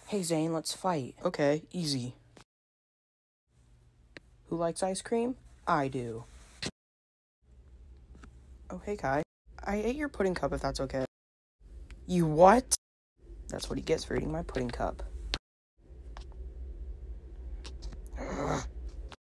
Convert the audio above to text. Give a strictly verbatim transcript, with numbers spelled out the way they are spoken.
Hey, Zane, let's fight. Okay, easy. Who likes ice cream? I do. Oh, hey, Kai. I ate your pudding cup, if that's okay. You what? That's what he gets for eating my pudding cup.